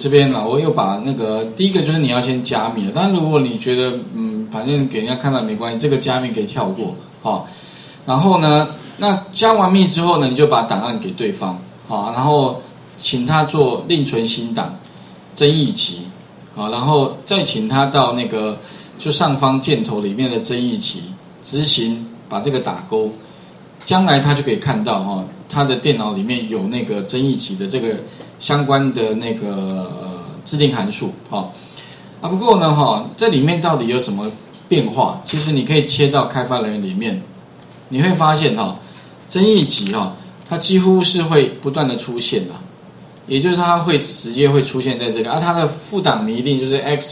这边呢，我又把那个第一个就是你要先加密了，但如果你觉得反正给人家看到没关系，这个加密可以跳过，好，然后呢，那加完密之后呢，你就把档案给对方，好，然后请他做另存新档，增益期，好，然后再请他到那个就上方箭头里面的增益期执行，把这个打勾，将来他就可以看到哈，他的电脑里面有那个增益期的这个相关的那个制定函数，好，不过呢哈，这里面到底有什么变化？其实你可以切到开发人员里面，你会发现哈，增益期哈，它几乎是会不断的出现的，也就是它会直接会出现在这里，它的副档你一定就是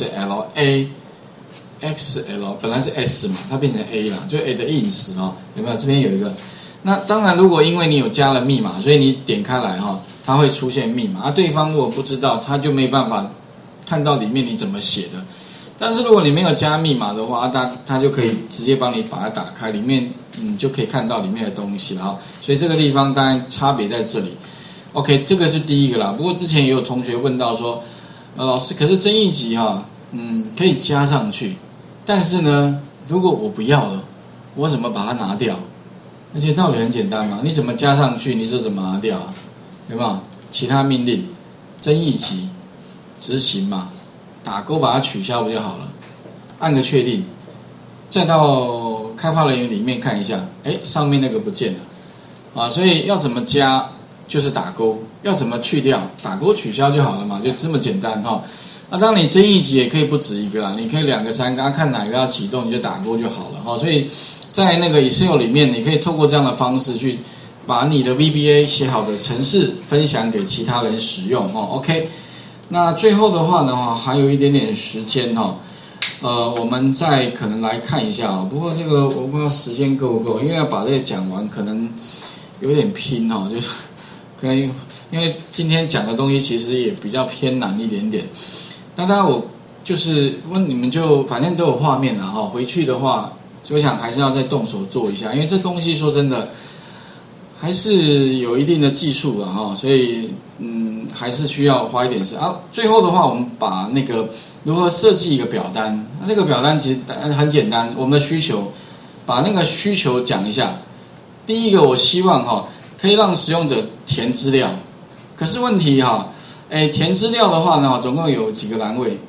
XLA。XL 本来是 S 嘛，它变成 A 了，就 A 的 ins 哦，有没有？这边有一个。那当然，如果因为你有加了密码，所以你点开来哈，它会出现密码。对方如果不知道，他就没办法看到里面你怎么写的。但是如果你没有加密码的话，它就可以直接帮你把它打开，里面就可以看到里面的东西了哈。所以这个地方当然差别在这里。OK， 这个是第一个啦。不过之前也有同学问到说，老师，可是增益级哈，可以加上去。但是呢，如果我不要了，我怎么把它拿掉？而且道理很简单嘛，你怎么加上去，你就怎么拿掉啊？有没有？其他命令，增益级，执行嘛，打勾把它取消不就好了？按个确定，再到开发人员里面看一下，上面那个不见了，所以要怎么加就是打勾，要怎么去掉，打勾取消就好了嘛，就这么简单哈。当然你增益级也可以不止一个啦，你可以2个3个，看哪个要启动你就打勾就好了哈。所以在那个 Excel 里面，你可以透过这样的方式去把你的 VBA 写好的程式分享给其他人使用哈。OK， 那最后的话呢还有一点点时间哈，我们再可能来看一下，不过这个我不知道时间够不够，因为要把这个讲完可能有点拼哈，就是可能因为今天讲的东西其实也比较偏难一点点。那当然我就是问你们就反正都有画面了哈，回去的话我想还是要再动手做一下，因为这东西说真的还是有一定的技术了哈，所以还是需要花一点时间。最后的话我们把那个如何设计一个表单，那这个表单其实很简单，我们的需求把那个需求讲一下。第一个我希望可以让使用者填资料，可是问题填资料的话呢，总共有几个栏位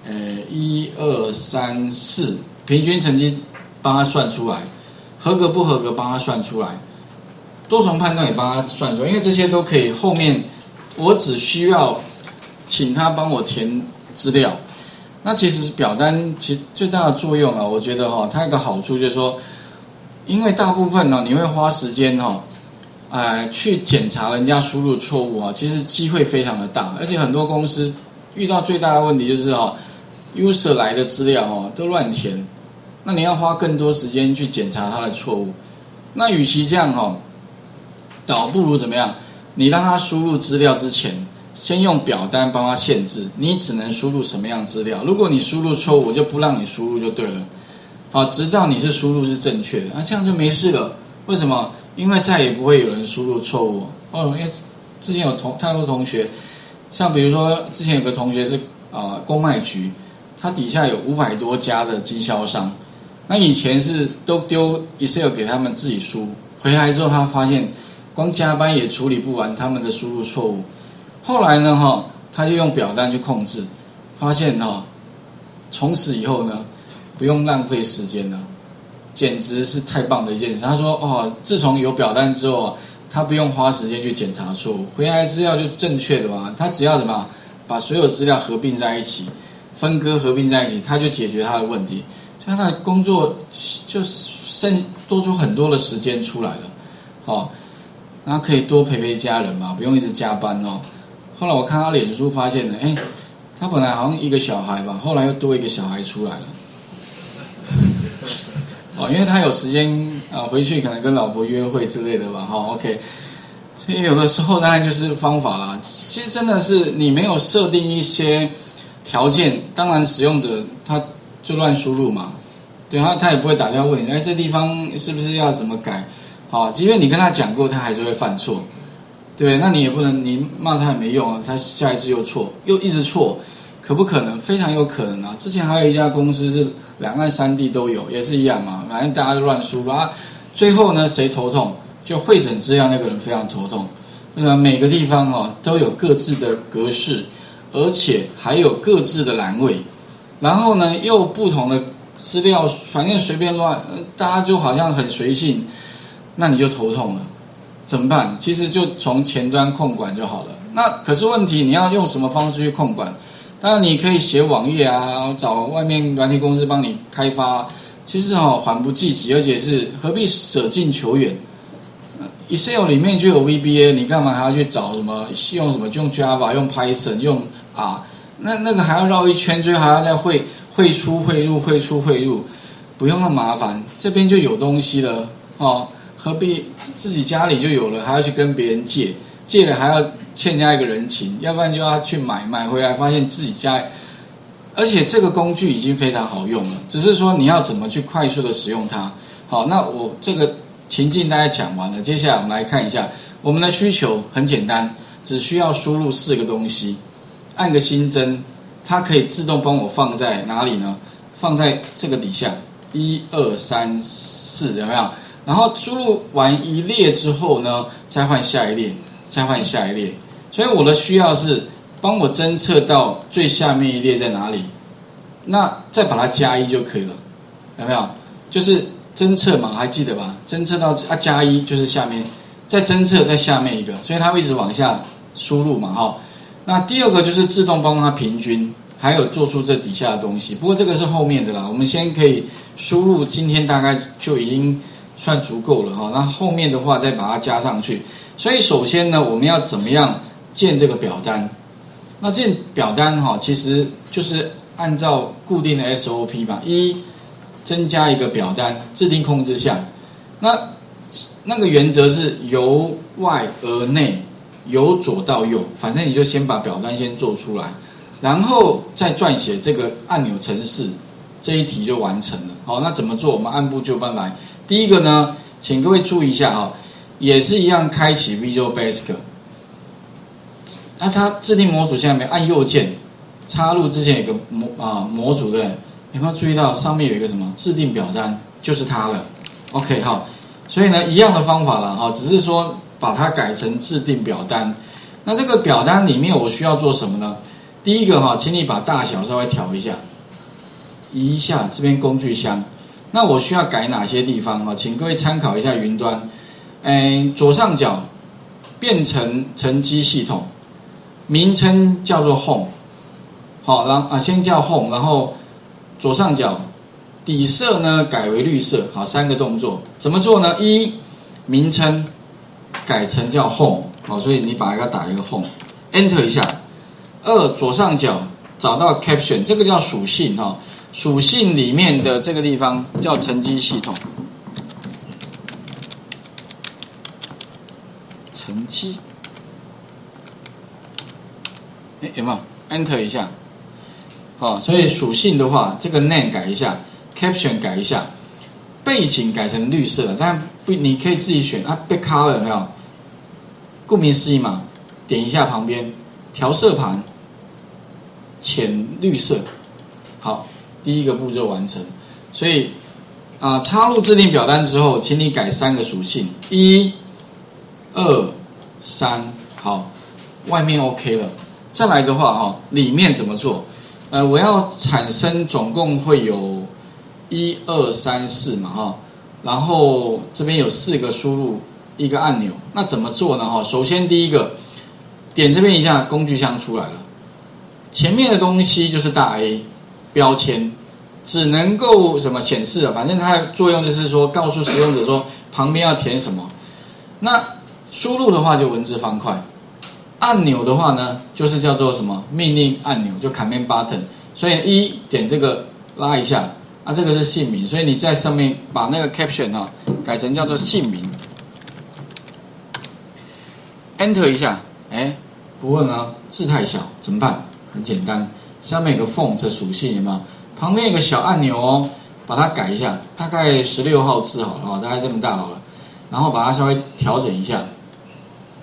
？1、2、3、4，平均成绩帮他算出来，合格不合格帮他算出来，多重判断也帮他算出来，因为这些都可以。后面我只需要请他帮我填资料。那其实表单其实最大的作用我觉得它有一个好处就是说，因为大部分你会花时间去检查人家输入错误其实机会非常的大，而且很多公司遇到最大的问题就是user 来的资料都乱填，那你要花更多时间去检查他的错误。那与其这样倒不如怎么样？你让他输入资料之前，先用表单帮他限制，你只能输入什么样资料。如果你输入错误，我就不让你输入就对了，直到你是输入是正确的，这样就没事了。为什么？因为再也不会有人输入错误因为之前有太多同学，像比如说之前有个同学是公卖局，他底下有500多家的经销商，那以前是都丢 Excel 给他们自己输，回来之后他发现光加班也处理不完他们的输入错误，后来呢他就用表单去控制，发现从此以后呢不用浪费时间了。简直是太棒的一件事。他说自从有表单之后他不用花时间去检查错误，回来资料就正确的嘛，他只要把所有资料合并在一起，分割合并在一起，他就解决他的问题，所以他的工作就多出很多的时间出来了然后可以多陪家人嘛，不用一直加班后来我看他脸书发现了他本来好像一个小孩吧，后来又多一个小孩出来了因为他有时间回去可能跟老婆约会之类的吧OK， 所以有的时候当然就是方法啦。其实真的是你没有设定一些条件，当然使用者他就乱输入嘛，对他也不会打电话问你这地方是不是要怎么改即便你跟他讲过他还是会犯错对不对？那你也不能，你骂他也没用啊，他下一次又错，又一直错，可不可能？非常有可能啊！之前还有一家公司是两岸三地都有，也是一样嘛，反正大家都乱输入啊。最后呢，谁头痛？就会诊资料那个人非常头痛。每个地方都有各自的格式，而且还有各自的栏位，然后呢又不同的资料，反正随便乱，大家就好像很随性，那你就头痛了。怎么办？其实就从前端控管就好了。那可是问题，你要用什么方式去控管？当然你可以写网页啊，找外面软体公司帮你开发。其实缓不济急，而且是何必舍近求远？Excel 里面就有 VBA， 你干嘛还要去找什么用什么用 Java 用 Python 用那个还要绕一圈，最后还要再汇出汇入，不用那么麻烦，这边就有东西了何必自己家里就有了，还要去跟别人借了还要欠人家一个人情，要不然就要去买回来，发现自己家，而且这个工具已经非常好用了，只是说你要怎么去快速的使用它。好，那我这个情境大概讲完了，接下来我们来看一下我们的需求很简单，只需要输入4个东西，按个新增，它可以自动帮我放在哪里呢？放在这个底下，1、2、3、4，有没有？然后输入完一列之后呢，再换下一列，所以我的需要是帮我侦测到最下面一列在哪里，那再把它加1就可以了，有没有？就是侦测嘛，还记得吧？侦测到加1就是下面，再侦测在下面一个，所以它会一直往下输入嘛，那第二个就是自动帮它平均，还有做出这底下的东西。不过这个是后面的啦，我们先可以输入，今天大概就已经算足够了那后面的话再把它加上去。所以首先呢，我们要怎么样建这个表单？那建表单其实就是按照固定的 SOP 嘛，增加一个表单，制定控制项。那个原则是由外而内，由左到右，反正你就先把表单先做出来，然后再撰写这个按钮程式，这一题就完成了。好，那怎么做？我们按部就班来。第一个呢，请各位注意一下也是一样，开启 Visual Basic。那它制定模组下面按右键插入之前有个模组，对不对？有没有注意到上面有一个什么制定表单，就是它了。OK 好，所以呢一样的方法了只是说把它改成制定表单。那这个表单里面我需要做什么呢？第一个请你把大小稍微调一下，移一下这边工具箱。那我需要改哪些地方请各位参考一下云端。左上角变成成机系统，名称叫做 Home。好，然后先叫 Home， 然后左上角底色呢改为绿色。好，3个动作怎么做呢？名称改成叫 Home， 所以你把它打一个 Home， Enter 一下。2左上角找到 Caption， 这个叫属性属性里面的这个地方叫成机系统，成机，有没有 Enter 一下？所以属性的话，这个 name 改一下 ，caption 改一下，背景改成绿色的，但不，你可以自己选background 有没有？顾名思义嘛，点一下旁边调色盘，浅绿色。好，第一个步骤完成。所以插入制定表单之后，请你改3个属性，1、2、3，好，外面 OK 了。再来的话里面怎么做？我要产生总共会有1、2、3、4嘛然后这边有4个输入一个按钮，那怎么做呢首先第一个点这边一下，工具箱出来了，前面的东西就是大 A 标签，只能够什么显示反正它的作用就是说告诉使用者说旁边要填什么。那输入的话就文字方块，按钮的话呢就是叫做什么命令按钮，就 command button。所以点这个拉一下这个是姓名，所以你在上面把那个 caption 改成叫做姓名 ，Enter 一下。不过呢字太小怎么办？很简单，上面有个 font 属性有没有？旁边有个小按钮把它改一下，大概16号字好了大概这么大好了，然后把它稍微调整一下。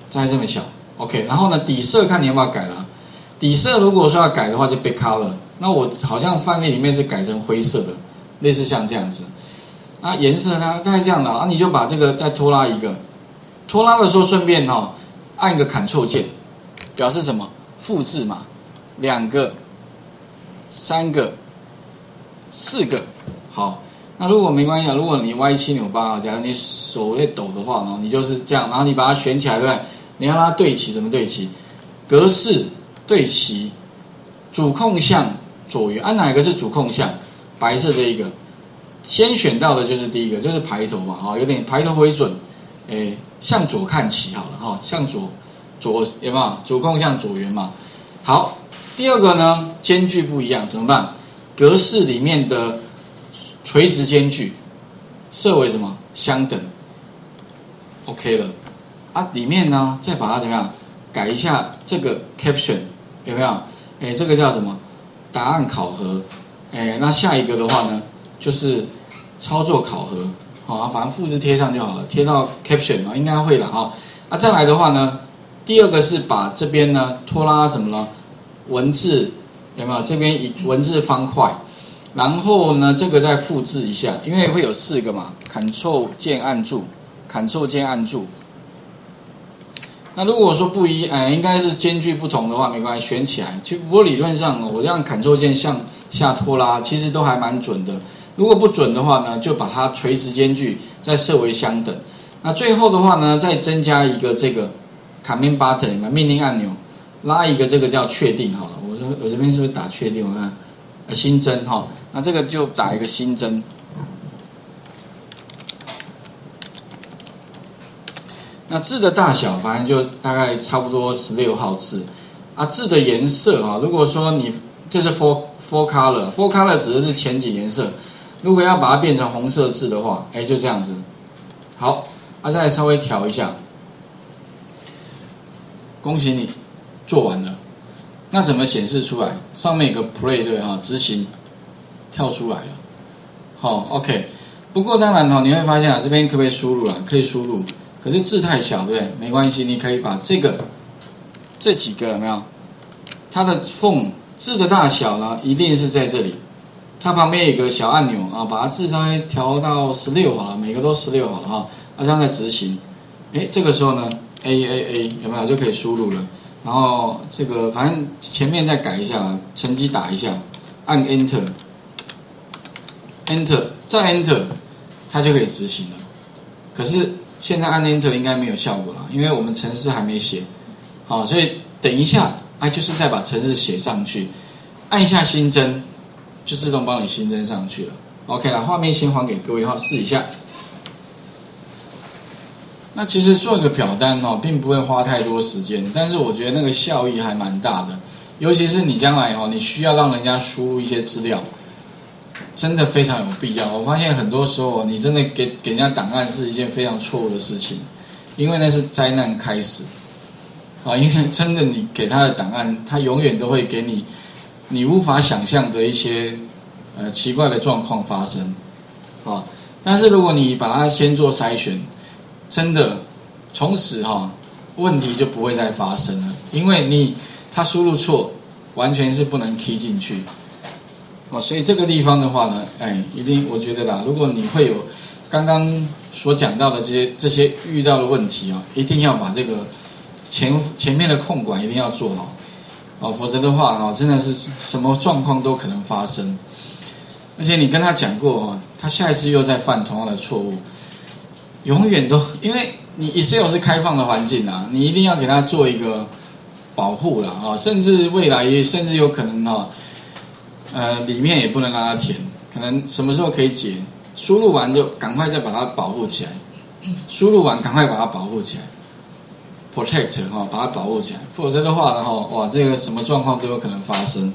大概这么小 ，OK。然后呢，底色看你要不要改了。底色如果说要改的话，就 back color。那我好像范例里面是改成灰色的，类似像这样子。那颜色它大概这样的啊，你就把这个再拖拉一个，拖拉的时候顺便按个 Ctrl 键，表示什么？复制嘛，2个、3个、4个，好。那如果没关系啊，如果你歪七扭八，假如你手会抖的话呢，你就是这样，然后你把它选起来，对不对？你要让它对齐，怎么对齐？格式对齐，主控向左圆，哪一个是主控向？白色这一个，先选到的就是第一个，就是排头嘛，有点排头为准，向左看齐好了，向左有没有？主控向左圆嘛。好，第二个呢，间距不一样，怎么办？格式里面的垂直间距设为什么？相等 ，OK 了啊。里面呢，再把它怎么样改一下这个 caption 有没有？这个叫什么？答案考核。那下一个的话呢，就是操作考核。好，反正复制贴上就好了，贴到 caption 应该会了哈。再来的话呢，第二个是把这边呢拖拉什么呢？文字有没有？这边文字方块。然后呢，这个再复制一下，因为会有4个嘛 ，Ctrl 键按住 ，Ctrl 键按住。那如果说应该是间距不同的话，没关系，选起来。其实不过理论上，我这样 Ctrl 键向下拖拉，其实都还蛮准的。如果不准的话呢，就把它垂直间距再设为相等。那最后的话呢，再增加一个这个 Command Button 命令按钮，拉一个这个叫确定好了。我这边是不是打确定？我看。新增那这个就打一个新增。那字的大小，反正就大概差不多16号字字的颜色如果说你这是 full color 指的是前景颜色，如果要把它变成红色字的话，就这样子。好，再来稍微调一下。恭喜你做完了。那怎么显示出来？上面有个 play 对执行跳出来了。好 ，OK。不过当然你会发现这边可不可以输入可以输入，可是字太小，对不对？没关系，你可以把这几个有没有？它的缝字的大小呢，一定是在这里。它旁边有个小按钮把它字稍微调到16好了，每个都16好了这样再执行。这个时候呢 ，A 有没有就可以输入了？然后这个反正前面再改一下成绩打一下，按 Enter， 再 Enter， 它就可以执行了。可是现在按 Enter 应该没有效果了，因为我们程式还没写。所以等一下就是再把程式写上去，按一下新增，就自动帮你新增上去了。OK 了，画面先还给各位试一下。那其实做一个表单并不会花太多时间，但是我觉得那个效益还蛮大的，尤其是你将来你需要让人家输入一些资料，真的非常有必要。我发现很多时候你真的给人家档案是一件非常错误的事情，因为那是灾难开始因为真的你给他的档案，他永远都会给你无法想象的一些奇怪的状况发生但是如果你把它先做筛选，真的，从此问题就不会再发生了，因为他输入错，完全是不能 key 进去所以这个地方的话呢，一定我觉得啦，如果你会有刚刚所讲到的这些遇到的问题一定要把这个前面的控管一定要做好否则的话真的是什么状况都可能发生，而且你跟他讲过他下一次又在犯同样的错误。永远都，因为你 Excel 是开放的环境你一定要给它做一个保护啦甚至未来甚至有可能里面也不能让它填，可能什么时候可以解，输入完就赶快再把它保护起来，输入完赶快把它保护起来 ，protect 把它保护起来，否则的话呢哇这个什么状况都有可能发生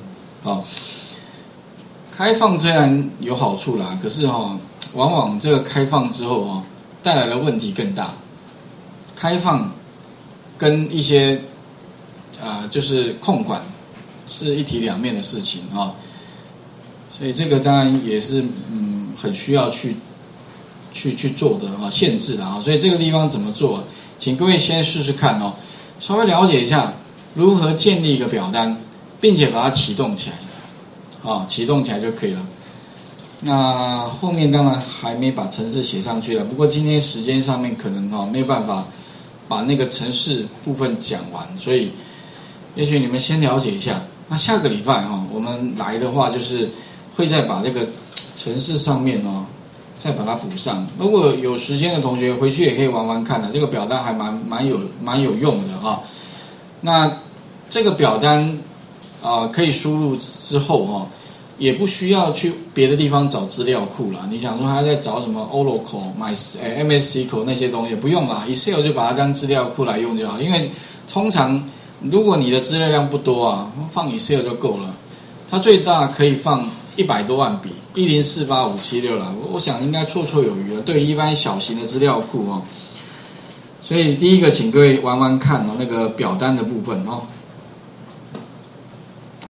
开放虽然有好处啦，可是往往这个开放之后带来的问题更大。开放跟一些就是控管是一体两面的事情所以这个当然也是很需要去做的限制所以这个地方怎么做， 请各位先试试看哦，稍微了解一下如何建立一个表单，并且把它启动起来，启动起来就可以了。那后面当然还没把程式写上去了，不过今天时间上面可能没有办法把那个程式部分讲完，所以也许你们先了解一下。那下个礼拜我们来的话，就是会再把这个程式上面再把它补上。如果有时间的同学回去也可以玩玩看的，这个表单还蛮有用的那这个表单可以输入之后也不需要去别的地方找资料库啦。你想说还在找什么 Oracle、MS SQL 那些东西，不用啦 ，Excel 就把它当资料库来用就好。因为通常如果你的资料量不多放 Excel 就够了。它最大可以放100多万笔，1048576啦，我想应该绰绰有余了。对于一般小型的资料库所以第一个请各位玩玩看那个表单的部分